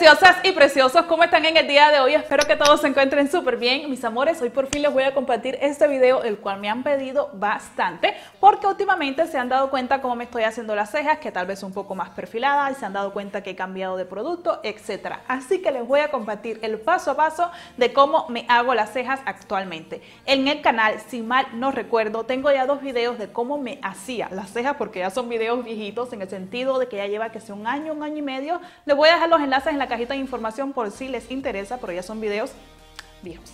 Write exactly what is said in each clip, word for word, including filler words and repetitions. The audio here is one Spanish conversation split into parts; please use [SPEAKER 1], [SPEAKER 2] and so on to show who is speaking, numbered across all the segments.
[SPEAKER 1] Preciosas y preciosos, ¿cómo están en el día de hoy? Espero que todos se encuentren súper bien. Mis amores, hoy por fin les voy a compartir este video, el cual me han pedido bastante, porque últimamente se han dado cuenta cómo me estoy haciendo las cejas, que tal vez un poco más perfiladas, y se han dado cuenta que he cambiado de producto, etcétera. Así que les voy a compartir el paso a paso de cómo me hago las cejas actualmente. En el canal, si mal no recuerdo, tengo ya dos videos de cómo me hacía las cejas, porque ya son videos viejitos, en el sentido de que ya lleva que sea un año, un año y medio. Les voy a dejar los enlaces en la cajita de información por si les interesa, pero ya son videos viejos.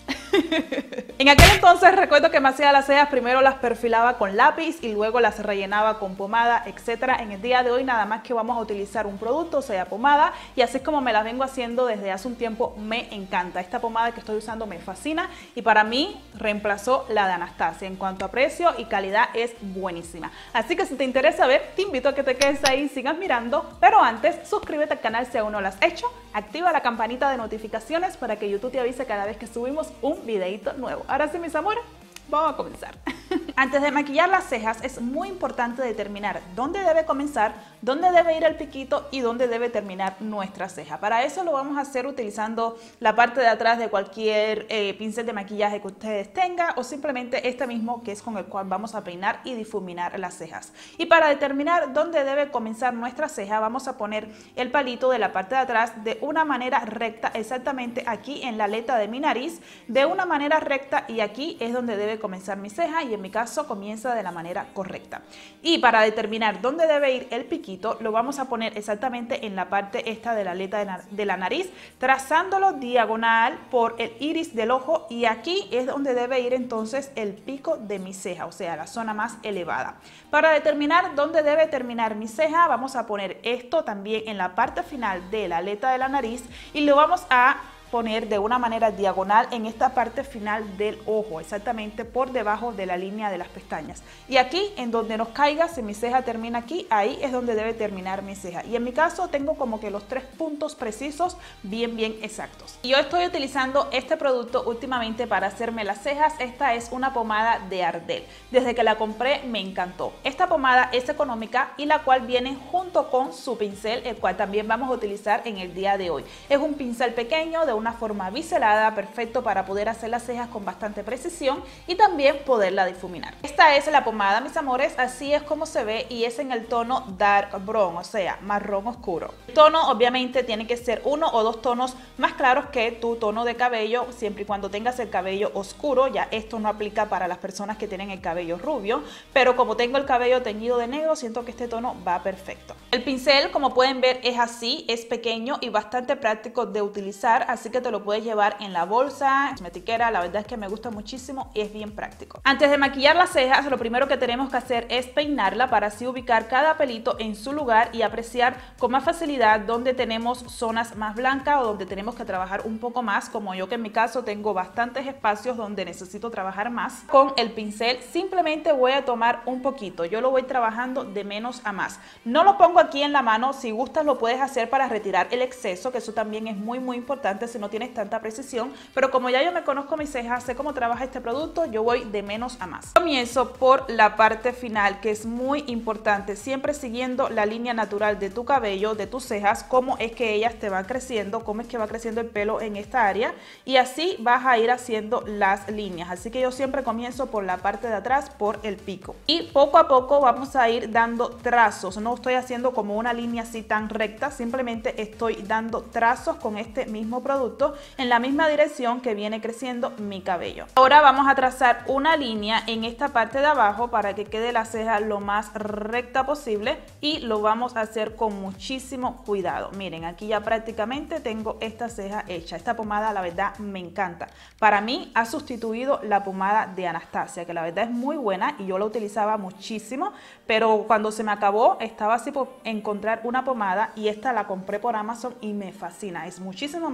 [SPEAKER 1] En aquel entonces recuerdo que me hacía las cejas, primero las perfilaba con lápiz y luego las rellenaba con pomada, etcétera. En el día de hoy nada más que vamos a utilizar un producto, o sea pomada, y así es como me las vengo haciendo desde hace un tiempo. Me encanta esta pomada que estoy usando, me fascina, y para mí reemplazó la de Anastasia. En cuanto a precio y calidad es buenísima, así que si te interesa ver, te invito a que te quedes ahí y sigas mirando, pero antes suscríbete al canal si aún no lo has hecho, activa la campanita de notificaciones para que YouTube te avise cada vez que subimos un videito nuevo. Ahora sí, mis amores, vamos a comenzar. Antes de maquillar las cejas es muy importante determinar dónde debe comenzar, dónde debe ir el piquito y dónde debe terminar nuestra ceja. Para eso lo vamos a hacer utilizando la parte de atrás de cualquier eh, pincel de maquillaje que ustedes tengan, o simplemente este mismo, que es con el cual vamos a peinar y difuminar las cejas. Y para determinar dónde debe comenzar nuestra ceja, vamos a poner el palito de la parte de atrás de una manera recta, exactamente aquí en la aleta de mi nariz, de una manera recta, y aquí es donde debe comenzar mi ceja, y en mi caso comienza de la manera correcta. Y para determinar dónde debe ir el piquito, lo vamos a poner exactamente en la parte esta de la aleta de, na de la nariz, trazándolo diagonal por el iris del ojo, y aquí es donde debe ir entonces el pico de mi ceja, o sea, la zona más elevada. Para determinar dónde debe terminar mi ceja, vamos a poner esto también en la parte final de la aleta de la nariz, y lo vamos a poner de una manera diagonal en esta parte final del ojo, exactamente por debajo de la línea de las pestañas. Y aquí, en donde nos caiga, si mi ceja termina aquí, ahí es donde debe terminar mi ceja. Y en mi caso tengo como que los tres puntos precisos, bien, bien exactos. Y yo estoy utilizando este producto últimamente para hacerme las cejas. Esta es una pomada de Ardell. Desde que la compré me encantó. Esta pomada es económica y la cual viene junto con su pincel, el cual también vamos a utilizar en el día de hoy. Es un pincel pequeño de una forma biselada, perfecto para poder hacer las cejas con bastante precisión y también poderla difuminar. Esta es la pomada, mis amores, así es como se ve, y es en el tono dark brown, o sea, marrón oscuro. El tono obviamente tiene que ser uno o dos tonos más claros que tu tono de cabello, siempre y cuando tengas el cabello oscuro. Ya esto no aplica para las personas que tienen el cabello rubio, pero como tengo el cabello teñido de negro, siento que este tono va perfecto. El pincel, como pueden ver, es así, es pequeño y bastante práctico de utilizar, así que te lo puedes llevar en la bolsa, cosmetiquera. La verdad es que me gusta muchísimo y es bien práctico. Antes de maquillar las cejas, lo primero que tenemos que hacer es peinarla para así ubicar cada pelito en su lugar y apreciar con más facilidad donde tenemos zonas más blancas o donde tenemos que trabajar un poco más, como yo, que en mi caso tengo bastantes espacios donde necesito trabajar más. Con el pincel simplemente voy a tomar un poquito, yo lo voy trabajando de menos a más. No lo pongo aquí en la mano, si gustas lo puedes hacer para retirar el exceso, que eso también es muy muy importante si no tienes tanta precisión, pero como ya yo me conozco mis cejas, sé cómo trabaja este producto, yo voy de menos a más. Comienzo por la parte final, que es muy importante, siempre siguiendo la línea natural de tu cabello, de tus cejas, cómo es que ellas te van creciendo, cómo es que va creciendo el pelo en esta área, y así vas a ir haciendo las líneas. Así que yo siempre comienzo por la parte de atrás, por el pico, y poco a poco vamos a ir dando trazos. No estoy haciendo como una línea así tan recta, simplemente estoy dando trazos con este mismo producto en la misma dirección que viene creciendo mi cabello. Ahora vamos a trazar una línea en esta parte de abajo para que quede la ceja lo más recta posible, y lo vamos a hacer con muchísimo cuidado. Miren, aquí ya prácticamente tengo esta ceja hecha. Esta pomada la verdad me encanta. Para mí ha sustituido la pomada de Anastasia, que la verdad es muy buena y yo la utilizaba muchísimo, pero cuando se me acabó estaba así por encontrar una pomada, y esta la compré por Amazon y me fascina. Es muchísimo más económica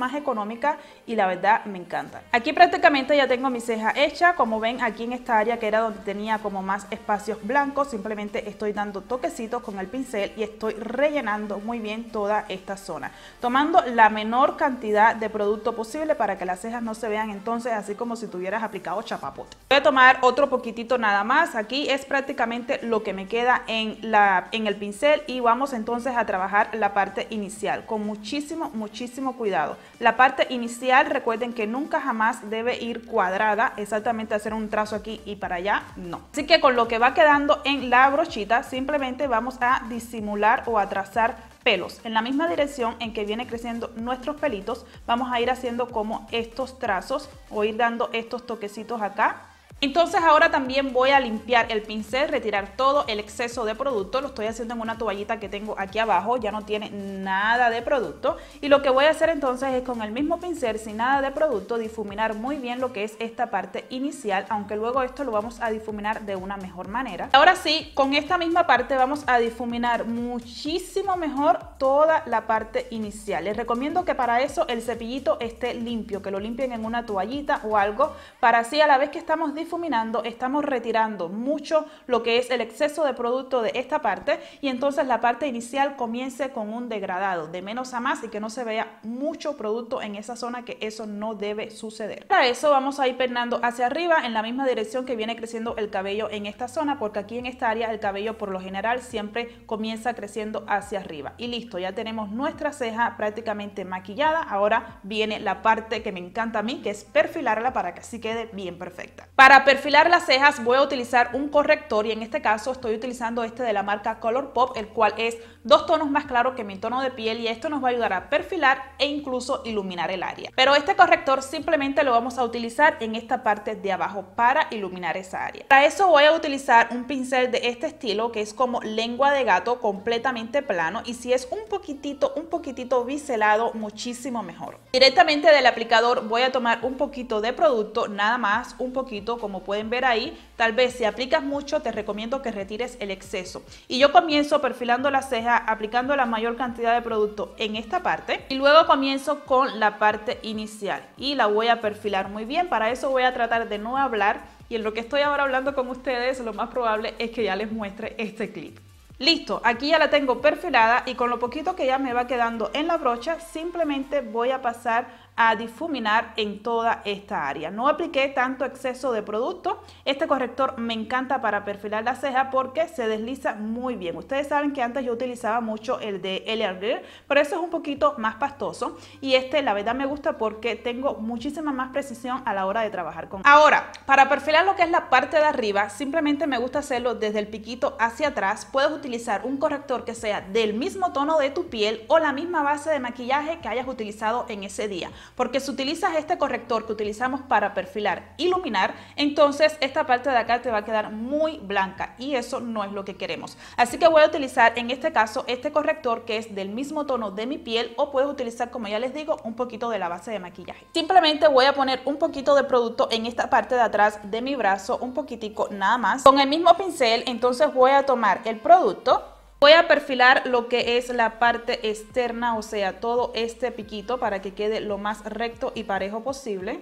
[SPEAKER 1] económica y la verdad me encanta. Aquí prácticamente ya tengo mi ceja hecha, como ven aquí en esta área que era donde tenía como más espacios blancos, simplemente estoy dando toquecitos con el pincel y estoy rellenando muy bien toda esta zona, tomando la menor cantidad de producto posible para que las cejas no se vean entonces así como si tuvieras aplicado chapapote. Voy a tomar otro poquitito nada más, aquí es prácticamente lo que me queda en, la, en el pincel y vamos entonces a trabajar la parte inicial con muchísimo, muchísimo cuidado. La parte inicial, recuerden que nunca jamás debe ir cuadrada, exactamente hacer un trazo aquí y para allá, no. Así que con lo que va quedando en la brochita, simplemente vamos a disimular o a trazar pelos. En la misma dirección en que viene creciendo nuestros pelitos, vamos a ir haciendo como estos trazos o ir dando estos toquecitos acá. Entonces ahora también voy a limpiar el pincel, retirar todo el exceso de producto. Lo estoy haciendo en una toallita que tengo aquí abajo, ya no tiene nada de producto. Y lo que voy a hacer entonces es con el mismo pincel, sin nada de producto, difuminar muy bien lo que es esta parte inicial, aunque luego esto lo vamos a difuminar de una mejor manera. Ahora sí, con esta misma parte vamos a difuminar muchísimo mejor toda la parte inicial. Les recomiendo que para eso el cepillito esté limpio, que lo limpien en una toallita o algo, para así a la vez que estamos difuminando difuminando, estamos retirando mucho lo que es el exceso de producto de esta parte y entonces la parte inicial comience con un degradado de menos a más y que no se vea mucho producto en esa zona, que eso no debe suceder. Para eso vamos a ir peinando hacia arriba en la misma dirección que viene creciendo el cabello en esta zona, porque aquí en esta área el cabello por lo general siempre comienza creciendo hacia arriba. Y listo, ya tenemos nuestra ceja prácticamente maquillada. Ahora viene la parte que me encanta a mí, que es perfilarla para que así quede bien perfecta. Para Para perfilar las cejas voy a utilizar un corrector y en este caso estoy utilizando este de la marca Colourpop, el cual es dos tonos más claro que mi tono de piel y esto nos va a ayudar a perfilar e incluso iluminar el área. Pero este corrector simplemente lo vamos a utilizar en esta parte de abajo para iluminar esa área. Para eso voy a utilizar un pincel de este estilo que es como lengua de gato, completamente plano, y si es un poquitito, un poquitito biselado, muchísimo mejor. Directamente del aplicador voy a tomar un poquito de producto, nada más, un poquito, como pueden ver ahí. Tal vez si aplicas mucho te recomiendo que retires el exceso. Y yo comienzo perfilando la ceja, aplicando la mayor cantidad de producto en esta parte y luego comienzo con la parte inicial y la voy a perfilar muy bien. Para eso voy a tratar de no hablar y en lo que estoy ahora hablando con ustedes lo más probable es que ya les muestre este clip. Listo, aquí ya la tengo perfilada y con lo poquito que ya me va quedando en la brocha simplemente voy a pasar a difuminar en toda esta área. No apliqué tanto exceso de producto. Este corrector me encanta para perfilar la ceja porque se desliza muy bien. Ustedes saben que antes yo utilizaba mucho el de Elian Girl, pero eso es un poquito más pastoso y este la verdad me gusta porque tengo muchísima más precisión a la hora de trabajar con él. Ahora, para perfilar lo que es la parte de arriba, simplemente me gusta hacerlo desde el piquito hacia atrás. Puedes utilizar un corrector que sea del mismo tono de tu piel o la misma base de maquillaje que hayas utilizado en ese día. Porque si utilizas este corrector que utilizamos para perfilar, iluminar, entonces esta parte de acá te va a quedar muy blanca y eso no es lo que queremos. Así que voy a utilizar en este caso este corrector que es del mismo tono de mi piel o puedes utilizar, como ya les digo, un poquito de la base de maquillaje. Simplemente voy a poner un poquito de producto en esta parte de atrás de mi brazo, un poquitico nada más. Con el mismo pincel entonces voy a tomar el producto. Voy a perfilar lo que es la parte externa, o sea, todo este piquito para que quede lo más recto y parejo posible.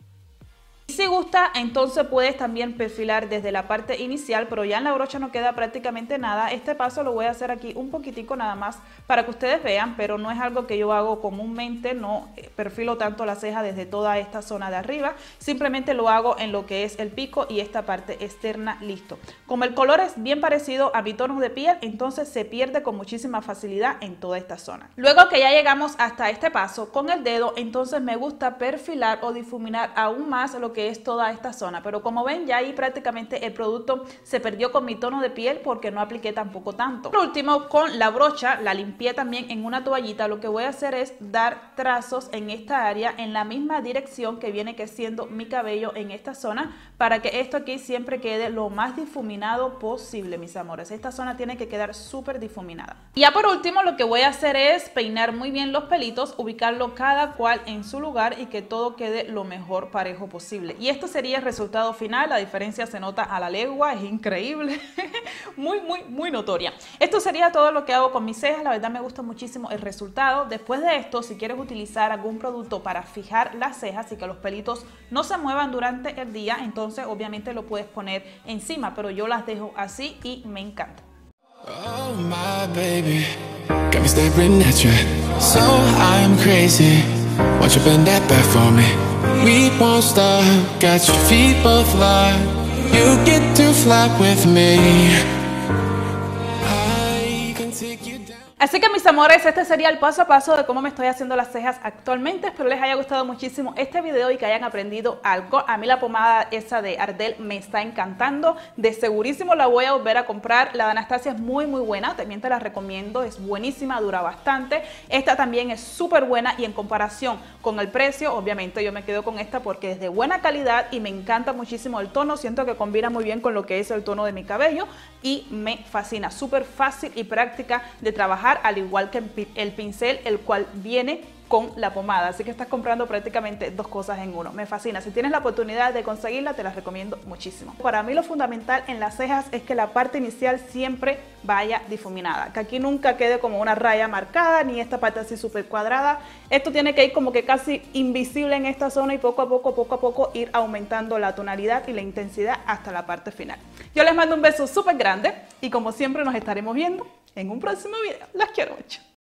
[SPEAKER 1] Y si gusta, entonces puedes también perfilar desde la parte inicial, pero ya en la brocha no queda prácticamente nada. Este paso lo voy a hacer aquí un poquitico nada más para que ustedes vean, pero no es algo que yo hago comúnmente, no perfilo tanto la ceja desde toda esta zona de arriba, simplemente lo hago en lo que es el pico y esta parte externa, listo. Como el color es bien parecido a mi tono de piel, entonces se pierde con muchísima facilidad en toda esta zona. Luego que ya llegamos hasta este paso, con el dedo, entonces me gusta perfilar o difuminar aún más lo que que es toda esta zona, pero como ven ya ahí prácticamente el producto se perdió con mi tono de piel porque no apliqué tampoco tanto. Por último, con la brocha la limpié también en una toallita. Lo que voy a hacer es dar trazos en esta área en la misma dirección que viene creciendo mi cabello en esta zona para que esto aquí siempre quede lo más difuminado posible, mis amores. Esta zona tiene que quedar súper difuminada. Y ya por último lo que voy a hacer es peinar muy bien los pelitos, ubicarlo cada cual en su lugar y que todo quede lo mejor parejo posible. visible. Y esto sería el resultado final. La diferencia se nota a la legua, es increíble. Muy, muy, muy notoria. Esto sería todo lo que hago con mis cejas. La verdad me gusta muchísimo el resultado. Después de esto, si quieres utilizar algún producto para fijar las cejas y que los pelitos no se muevan durante el día, entonces obviamente lo puedes poner encima, pero yo las dejo así y me encanta.
[SPEAKER 2] Oh my baby, got me staring at you, so I'm crazy. Won't you bend that back for me? We won't stop, got your feet both locked. You get to fly with me. I can take you down.
[SPEAKER 1] Así que mis amores, este sería el paso a paso de cómo me estoy haciendo las cejas actualmente. Espero les haya gustado muchísimo este video y que hayan aprendido algo. A mí la pomada esa de Ardell me está encantando. De segurísimo la voy a volver a comprar. La de Anastasia es muy muy buena, también te la recomiendo. Es buenísima, dura bastante. Esta también es súper buena y en comparación con el precio, obviamente yo me quedo con esta porque es de buena calidad y me encanta muchísimo el tono. Siento que combina muy bien con lo que es el tono de mi cabello y me fascina. Súper fácil y práctica de trabajar, al igual que el pincel, el cual viene con la pomada, así que estás comprando prácticamente dos cosas en uno. Me fascina. Si tienes la oportunidad de conseguirla, te la recomiendo muchísimo. Para mí lo fundamental en las cejas es que la parte inicial siempre vaya difuminada, que aquí nunca quede como una raya marcada, ni esta parte así súper cuadrada. Esto tiene que ir como que casi invisible en esta zona y poco a poco, poco a poco ir aumentando la tonalidad y la intensidad hasta la parte final. Yo les mando un beso súper grande y como siempre nos estaremos viendo en un próximo video. Las quiero mucho.